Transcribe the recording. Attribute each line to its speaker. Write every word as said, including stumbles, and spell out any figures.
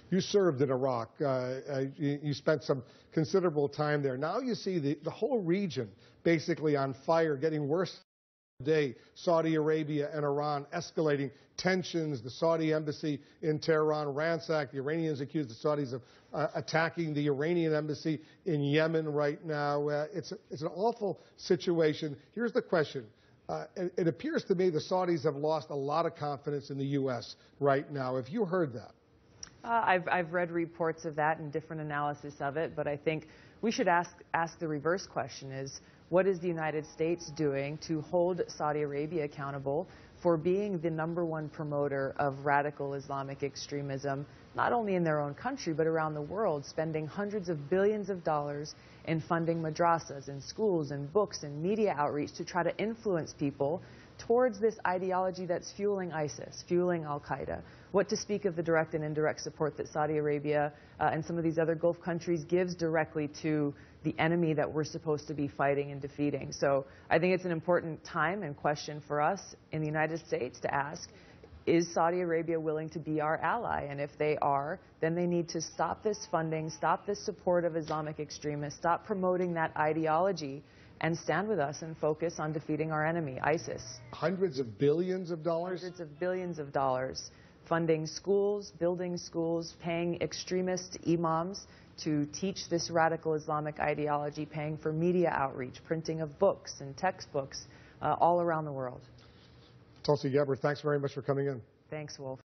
Speaker 1: You served in Iraq. Uh, uh, you, you spent some considerable time there. Now you see the, the whole region basically on fire, getting worse day. Saudi Arabia and Iran escalating tensions. The Saudi embassy in Tehran ransacked. The Iranians accuse the Saudis of uh, attacking the Iranian embassy in Yemen right now. Uh, it's, a, it's an awful situation. Here's the question. Uh, it, it appears to me the Saudis have lost a lot of confidence in the U S right now. Have you heard that?
Speaker 2: Uh, I've, I've read reports of that and different analysis of it, but I think we should ask, ask the reverse question is, what is the United States doing to hold Saudi Arabia accountable for being the number one promoter of radical Islamic extremism, not only in their own country, but around the world, spending hundreds of billions of dollars in funding madrasas and schools and books and media outreach to try to influence people towards this ideology that's fueling ISIS, fueling al-Qaeda. What to speak of the direct and indirect support that Saudi Arabia uh, and some of these other Gulf countries gives directly to the enemy that we're supposed to be fighting and defeating. So I think it's an important time and question for us in the United States to ask, is Saudi Arabia willing to be our ally? And if they are, then they need to stop this funding, stop this support of Islamic extremists, stop promoting that ideology, and stand with us and focus on defeating our enemy, ISIS.
Speaker 1: Hundreds of billions of dollars?
Speaker 2: Hundreds of billions of dollars. Funding schools, building schools, paying extremist imams to teach this radical Islamic ideology, paying for media outreach, printing of books and textbooks uh, all around the world.
Speaker 1: Tulsi Gabbard, thanks very much for coming in.
Speaker 2: Thanks, Wolf.